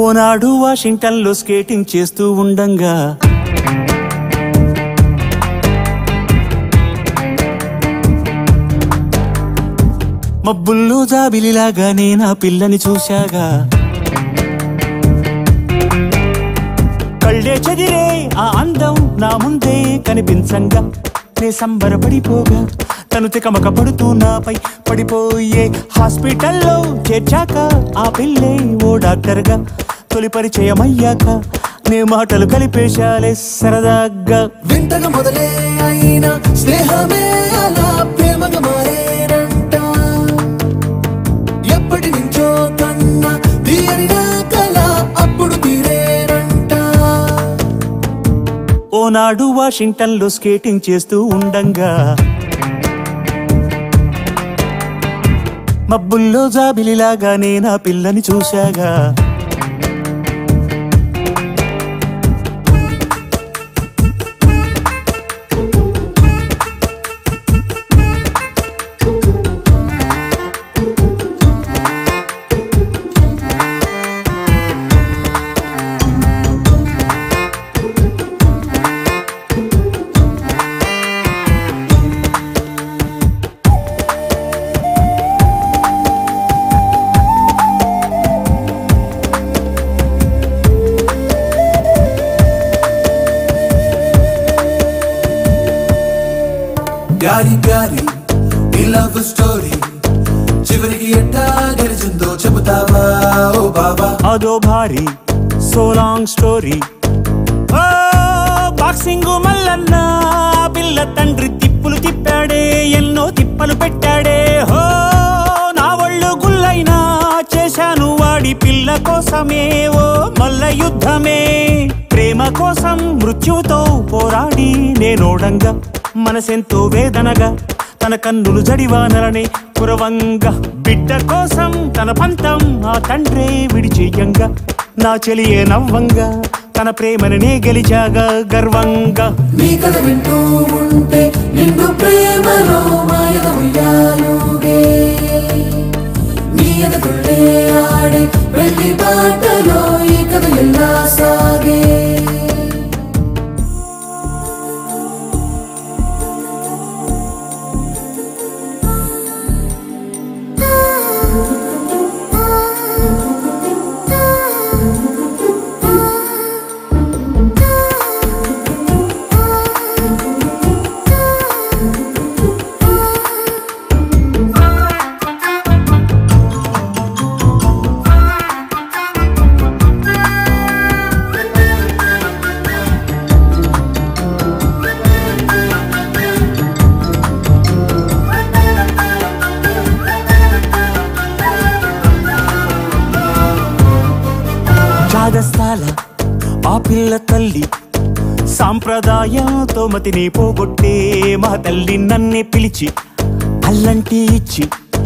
ఓనాడు వాషింగ్టన్ లో స్కేటింగ్ చేస్తూ ఉండంగా మబ్బుల్లో జాబిలిలాగా నేనా పిల్లని చూశాగా కళ్ళే చెదిరే ఆ అందం నా ముందే కనిపించంగా నే సంబరపడిపోగా తను తికమక పడుతూ నాపై పడిపోయే హాస్పిటల్లో చేర్చాక ఆ పిల్లే ఓ డాక్టర్గా తొలి పరిచయం అయ్యాక నే మాటలు కలిపేశాలే సరదాగా వింతగా మొదలే అయినా స్నేహమే అలా ప్రేమగా మారేనంట ఎప్పటి నుంచో కన్నా తీయనినా కల అప్పుడు తీరేనంట ఓనాడు వాషింగ్టన్ లో స్కేటింగ్ చేస్తూ ఉండంగా మబ్బుల్లో జాబిలిలాగా నేనా పిల్లని చూశాగా ప్యారీ ప్యారీ ఈ లవ్ స్టోరీ చివరికి ఎట్టా గెలిచిందో చెబుతావా ఓ బాబా అదో భారీ so long story boxing Mallanna పిల్ల తండ్రి తిప్పులు తిప్పాడే ఎన్నో తిప్పలు పెట్టాడే హో నా ఒళ్ళు గుల్లైనా చేశాను వాడి పిల్ల కోసమే ఓ మల్ల యుద్ధమే ప్రేమ కోసం మృత్యుతో పోరాడి నేనోడంగా మనసెంతో వేదనగా తన కన్నులు జడివానలనే కురవంగా బిడ్డ కోసం తన పంతం ఆ తండ్రే విడిచేయంగా నా చెలియే నవ్వంగా తన ప్రేమనే గెలిచాగా గర్వంగా నీ కథ వింటూ ఉంటే నిండు ప్రేమలో మాయద ఉయ్యాలుగే నీ ఎదుటే ఆడే వెళ్ళి బాటలో ఈ కథ ఎలా సాగే చాదస్తాల ఆ పిల్ల తల్లి సాంప్రదాయంతో మతిని పోగొట్టే మా తల్లి నన్నే పిలిచి అల్లంటి ఇచ్చి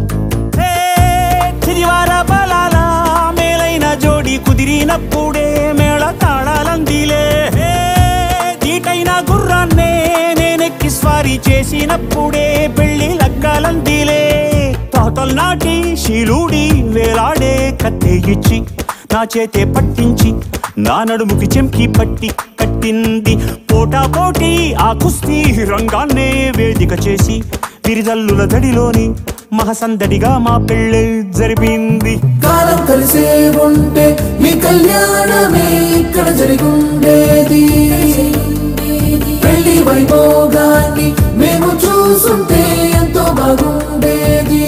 చిరివార బలాల మేలైన జోడి కుదిరినప్పుడే మేళ తాళాలందిలే దీటైన గుర్రాన్నే నేనెక్కి స్వారీ చేసినప్పుడే పెళ్లి లగ్గాలందిలే తాతల్ నాటి శీలుడి వేలాడే కత్తే ఇచ్చి నా చేతే పట్టించి నా నడుముకి చెంకి పట్టి కట్టింది పోటా పోటీ ఆ కుస్తీ రంగాన్నే వేదిక చేసి విరిజల్లుల దడిలోని మహసందడిగా మా పెళ్ళి జరిపింది కాలం కలిసే ఉంటే మీ కళ్యాణమే ఇక్కడ జరిగుండేది పెళ్లి వైభోగాన్ని మేము చూసుంటే ఎంతో బాగుండేది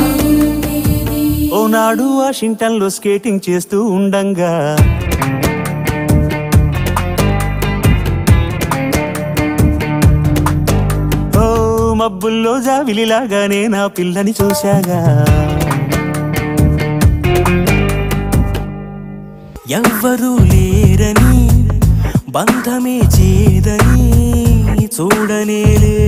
ఓనాడు వాషింగ్టన్ లో స్కేటింగ్ చేస్తూ ఉండంగా ఓ మబ్బుల్లో జావిలిలాగానే నా పిల్లని చూశాగా ఎవ్వరూ లేరని బంధమే చేదని చూడనేలే